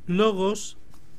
Λόγος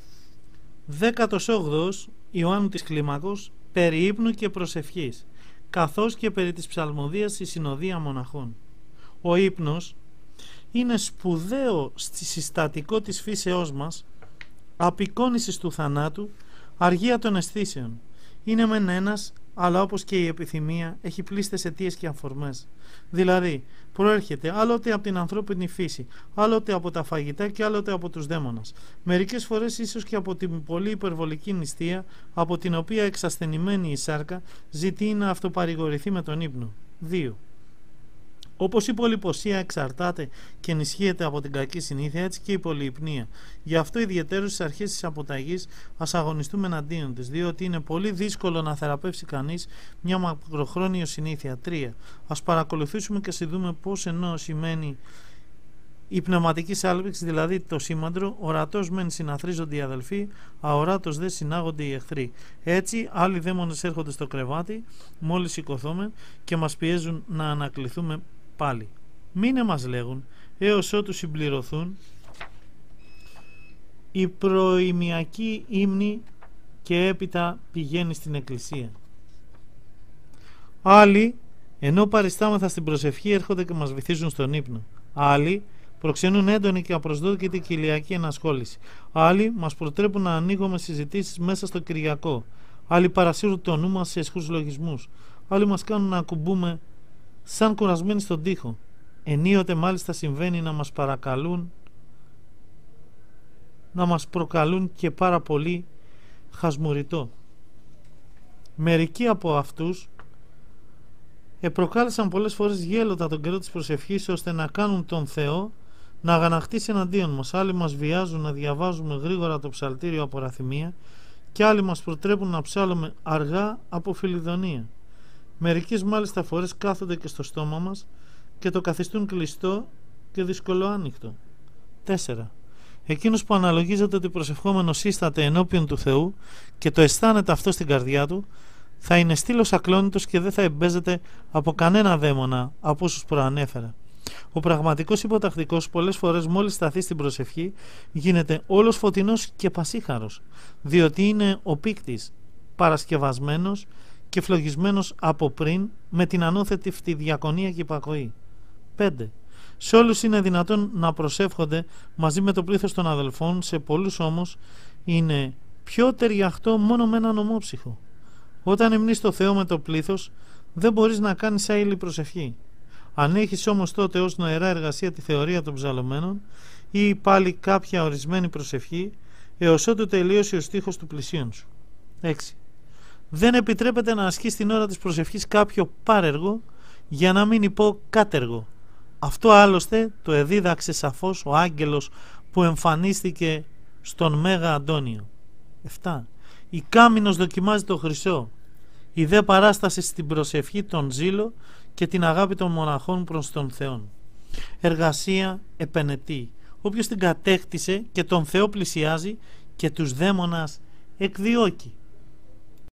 18ος Ιωάννου της Κλίμακος περί ύπνου και προσευχής, καθώς και περί της ψαλμοδίας στη συνοδεία μοναχών. Ο ύπνος είναι σπουδαίο συστατικό της φύσεώς μας, απεικόνησης του θανάτου, αργία των αισθήσεων. Είναι μεν ένας, αλλά όπως και η επιθυμία έχει πλήστες αιτίες και αφορμές. Δηλαδή, προέρχεται άλλοτε από την ανθρώπινη φύση, άλλοτε από τα φαγητά και άλλοτε από τους δαίμονας. Μερικές φορές ίσως και από την πολύ υπερβολική νηστεία, από την οποία εξασθενημένη η σάρκα ζητεί να αυτοπαρηγορηθεί με τον ύπνο. 2. Όπως η πολυποσία εξαρτάται και ενισχύεται από την κακή συνήθεια, έτσι και η πολυυπνία. Γι' αυτό ιδιαιτέρως στις αρχές της αποταγής ας αγωνιστούμε εναντίον της, διότι είναι πολύ δύσκολο να θεραπεύσει κανείς μια μακροχρόνια συνήθεια. 3. Ας παρακολουθήσουμε και ας δούμε πώς ενώ σημαίνει η πνευματική σάλπιξη, δηλαδή το σήμαντρο, ορατός μεν συναθρίζονται οι αδελφοί, αοράτος δε συνάγονται οι εχθροί. Έτσι, άλλοι δαίμονες έρχονται στο κρεβάτι, μόλις σηκωθούμε και μας πιέζουν να ανακληθούμε πάλι. Μήνε μας λέγουν, έως ότου συμπληρωθούν η προημιακή ύμνη και έπειτα πηγαίνει στην εκκλησία. Άλλοι, ενώ παριστάμεθα στην προσευχή, έρχονται και μας βυθίζουν στον ύπνο. Άλλοι προξενούν έντονη και απροσδόκητη κοιλιακή ενασχόληση. Άλλοι μας προτρέπουν να ανοίγουμε συζητήσεις μέσα στο Κυριακό. Άλλοι παρασύρουν το νου μας σε αισχούς λογισμούς. Άλλοι μας κάνουν να ακουμπούμε σαν κουρασμένοι στον τοίχο. Ενίοτε μάλιστα συμβαίνει να μας παρακαλούν, να μας προκαλούν και πάρα πολύ χασμουριτό. Μερικοί από αυτούς προκάλεσαν πολλές φορές γέλοτα τον καιρό της προσευχής, ώστε να κάνουν τον Θεό να αγαναχτήσει εναντίον μας. Άλλοι μας βιάζουν να διαβάζουμε γρήγορα το ψαλτήριο από ραθυμία και άλλοι μας προτρέπουν να ψάλουμε αργά από φιλιδονία. Μερικές μάλιστα φορές κάθονται και στο στόμα μας και το καθιστούν κλειστό και δυσκολοάνοιχτο. 4. Εκείνος που αναλογίζεται ότι προσευχόμενος σύσταται ενώπιον του Θεού και το αισθάνεται αυτό στην καρδιά του, θα είναι στήλος ακλόνητος και δεν θα εμπέζεται από κανένα δαίμονα από όσους προανέφερα. Ο πραγματικός υποτακτικός πολλές φορές μόλις σταθεί στην προσευχή γίνεται όλος φωτεινός και πασίχαρος, διότι είναι ο πίκτης, παρασκευασμένος και φλογισμένος από πριν με την ανώθετη φτηδιακονία και υπακοή. 5. Σε όλους είναι δυνατόν να προσεύχονται μαζί με το πλήθος των αδελφών, σε πολλούς όμως είναι πιο ταιριαχτό μόνο με έναν ομόψυχο. Όταν υμνείς το Θεό με το πλήθος, δεν μπορείς να κάνεις άειλη προσευχή. Αν έχεις όμως τότε ως νοερά εργασία τη θεωρία των ψαλωμένων ή πάλι κάποια ορισμένη προσευχή, έως ότου τελείωσε ο στίχος του πλησίον σου. 6. Δεν επιτρέπεται να ασκείς την ώρα της προσευχής κάποιο πάρεργο, για να μην πω κάτεργο. Αυτό άλλωστε το εδίδαξε σαφώς ο άγγελος που εμφανίστηκε στον Μέγα Αντώνιο. 7. Η κάμηνος δοκιμάζει το χρυσό. Η δε παράσταση στην προσευχή, τον ζήλο και την αγάπη των μοναχών προς τον Θεόν. Εργασία επενετή. Όποιος την κατέκτησε και τον Θεό πλησιάζει και τους δαίμονας εκδιώκει.